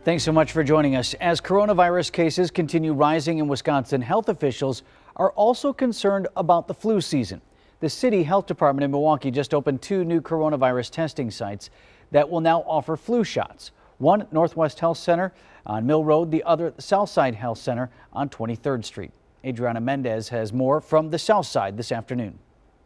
Thanks so much for joining us. As coronavirus cases continue rising in Wisconsin, health officials are also concerned about the flu season. The city health department in Milwaukee just opened 2 new coronavirus testing sites that will now offer flu shots. One at Northwest Health Center on Mill Road, the other at the Southside Health Center on 23rd Street. Adriana Mendez has more from the South Side this afternoon.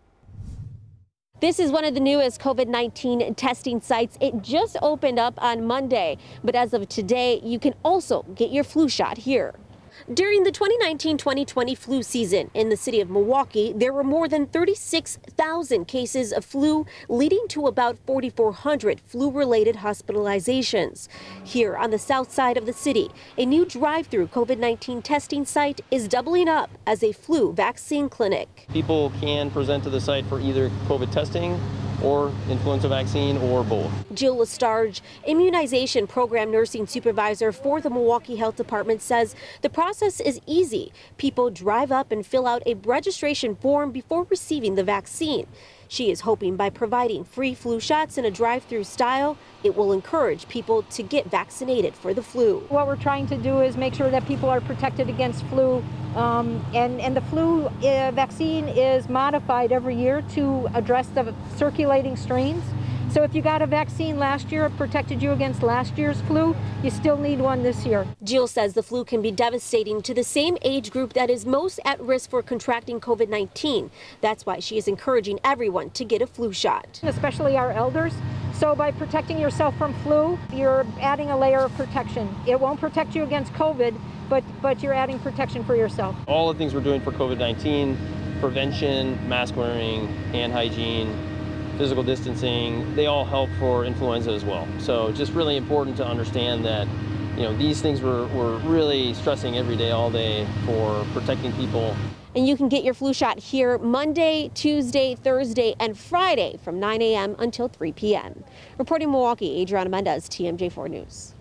This is one of the newest COVID-19 testing sites. It just opened up on Monday, but as of today, you can also get your flu shot here. During the 2019-2020 flu season in the city of Milwaukee, there were more than 36,000 cases of flu, leading to about 4,400 flu-related hospitalizations. Here on the south side of the city, a new drive-through COVID-19 testing site is doubling up as a flu vaccine clinic. People can present to the site for either COVID testing or influenza vaccine or both. Jill Lestarge, immunization program nursing supervisor for the Milwaukee Health Department, says the process is easy. People drive up and fill out a registration form before receiving the vaccine. She is hoping by providing free flu shots in a drive-through style, it will encourage people to get vaccinated for the flu. What we're trying to do is make sure that people are protected against flu, and the flu vaccine is modified every year to address the circulating strains. So if you got a vaccine last year, it protected you against last year's flu, you still need one this year. Jill says the flu can be devastating to the same age group that is most at risk for contracting COVID-19. That's why she is encouraging everyone to get a flu shot. Especially our elders. So by protecting yourself from flu, you're adding a layer of protection. It won't protect you against COVID, but you're adding protection for yourself. All the things we're doing for COVID-19, prevention, mask wearing, hand hygiene, physical distancing, they all help for influenza as well. So just really important to understand that, these things we're really stressing every day, all day for protecting people. And you can get your flu shot here Monday, Tuesday, Thursday, and Friday from 9 a.m. until 3 p.m. Reporting Milwaukee, Adriana Mendez, TMJ4 News.